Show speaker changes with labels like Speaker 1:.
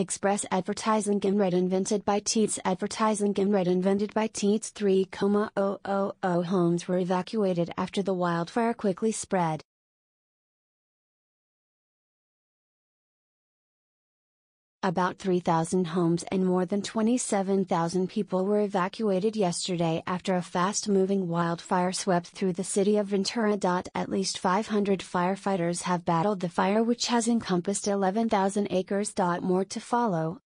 Speaker 1: EXPRESSADVERTISINGinRead invented by TeadsADVERTISINGinRead invented by Teads 3,000 homes were evacuated after the wildfire quickly spread. About 3,000 homes and more than 27,000 people were evacuated yesterday after a fast-moving wildfire swept through the city of Ventura. At least 500 firefighters have battled the fire, which has encompassed 11,000 acres. More to follow.